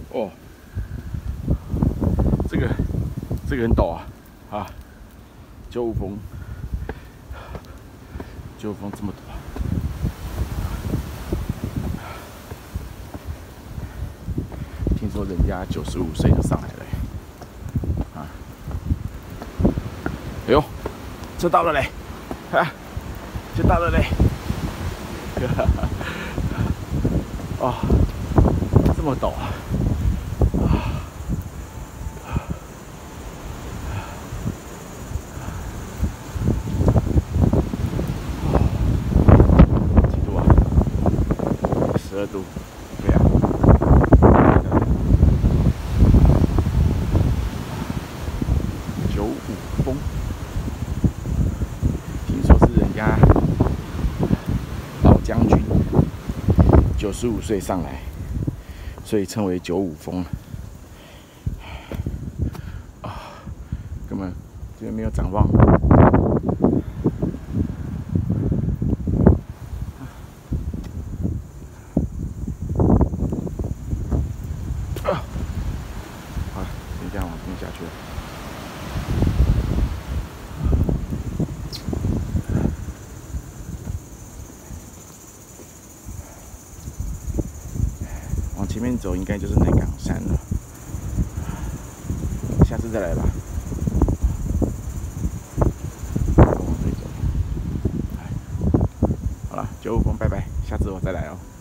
哦，这个很陡啊，95峰，95峰这么陡。 听说人家95岁就上来了，啊！哎呦，就到了嘞，啊，就到了嘞，哦，这么陡啊！几度啊？12度，对啊。 95峰，听说是人家老将军95岁上来，所以称为95峰。啊，根本这边没有展望。好，先这样往这边下去了。 往前面走，应该就是南港山了。下次再来吧。往这里走。好了，95峰，拜拜，下次我再来哦。